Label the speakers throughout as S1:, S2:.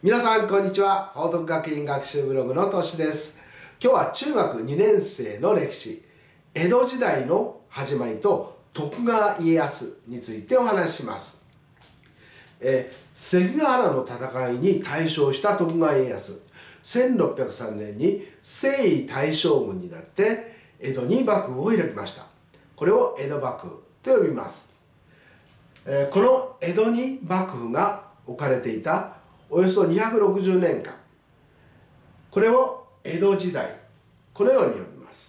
S1: 皆さんこんにちは。報徳学院学習ブログのとしです。今日は中学2年生の歴史、江戸時代の始まりと徳川家康についてお話しします。関ヶ原の戦いに大勝した徳川家康、1603年に征夷大将軍になって江戸に幕府を開きました。これを江戸幕府と呼びます。この江戸に幕府が置かれていたおよそ260年間、これを江戸時代、このように呼びます。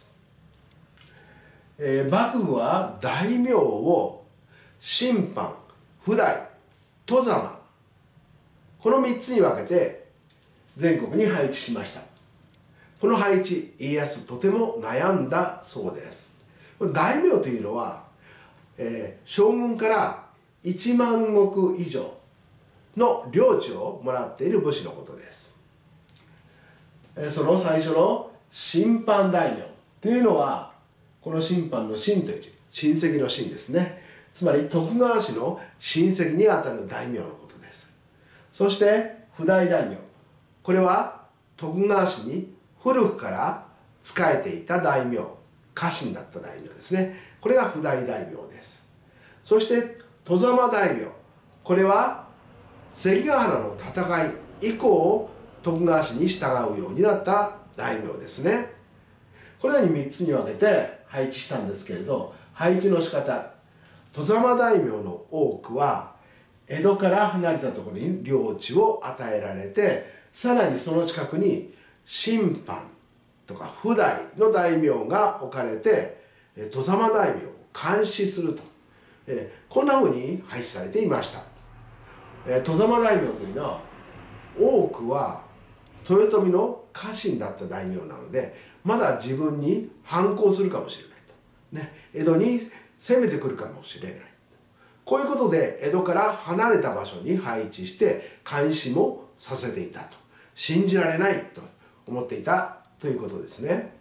S1: 幕府は大名を親藩、譜代、外様、この3つに分けて全国に配置しました。この配置、家康とても悩んだそうです。大名というのは、将軍から1万石以上の領地をもらっている武士のことです。その最初の親藩大名というのは、この親藩の親という字、親戚の親ですね。つまり徳川氏の親戚にあたる大名のことです。そして譜代大名、これは徳川氏に古くから仕えていた大名、家臣だった大名ですね。これが譜代大名です。そして外様大名、これは関ヶ原の戦い以降、徳川氏に従うようになった大名ですね。このように3つに分けて配置したんですけれど、配置の仕方、外様大名の多くは江戸から離れたところに領地を与えられて、さらにその近くに親藩とか譜代の大名が置かれて、外様大名を監視すると、こんなふうに配置されていました。外様大名というのは多くは豊臣の家臣だった大名なので、まだ自分に反抗するかもしれないと、江戸に攻めてくるかもしれない、こういうことで江戸から離れた場所に配置して監視もさせていたと、信じられないと思っていたということですね。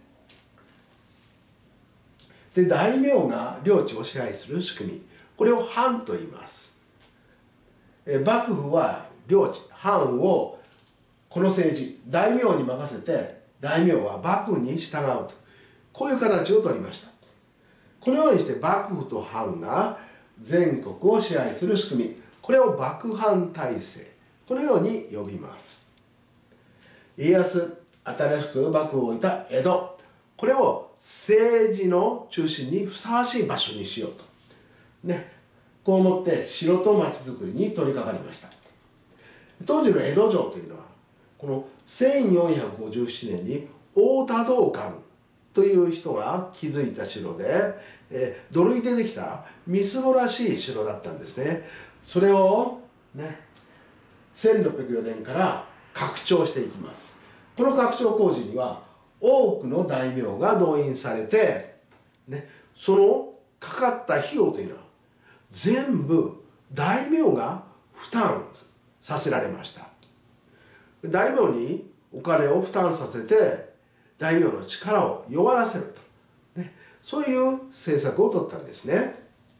S1: で、大名が領地を支配する仕組み、これを藩と言います。幕府は領地、藩をこの政治、大名に任せて、大名は幕府に従うと、こういう形をとりました。このようにして幕府と藩が全国を支配する仕組み、これを幕藩体制、このように呼びます。家康、新しく幕府を置いた江戸、これを政治の中心にふさわしい場所にしようと、こう思って城と町づくりに取り掛かりました。当時の江戸城というのは、この1457年に太田道灌という人が築いた城で、土塁でできたみすぼらしい城だったんですね。それを1604年から拡張していきます。この拡張工事には多くの大名が動員されて、そのかかった費用というのは全部大名が負担させられました。大名にお金を負担させて大名の力を弱らせると、そういう政策を取ったんですね。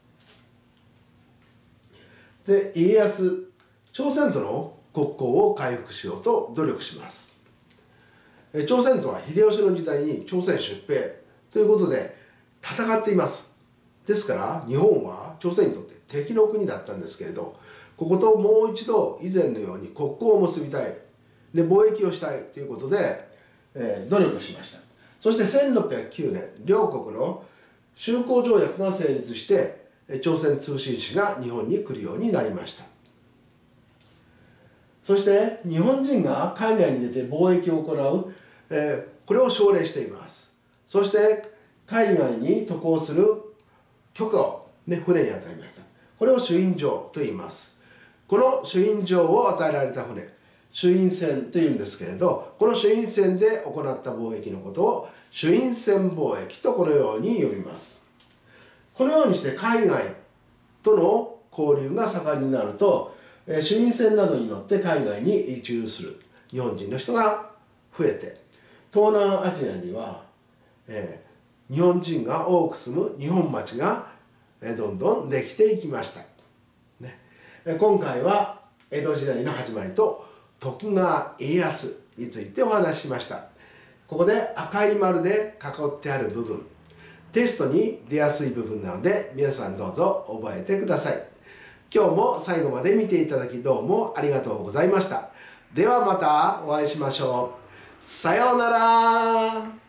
S1: で、家康、朝鮮との国交を回復しようと努力します。朝鮮とは秀吉の時代に朝鮮出兵ということで戦っています。ですから日本は朝鮮にとって敵の国だったんですけれど、ここともう一度以前のように国交を結びたい、貿易をしたいということで、努力しました。そして1609年、両国の修好条約が成立して、朝鮮通信使が日本に来るようになりました。そして日本人が海外に出て貿易を行う、これを奨励しています。そして海外に渡航する許可を、船に与えました。これを朱印状と言います。この朱印状を与えられた船、朱印船というんですけれど、この朱印船で行った貿易のことを朱印船貿易とこのように呼びます。このようにして海外との交流が盛んになると、朱印船などに乗って海外に移住する日本人の人が増えて、東南アジアには、日本人が多く住む日本町がどんどんできていきました。今回は江戸時代の始まりと徳川家康についてお話ししました。ここで赤い丸で囲ってある部分、テストに出やすい部分なので、皆さんどうぞ覚えてください。今日も最後まで見ていただきどうもありがとうございました。ではまたお会いしましょう。さようなら。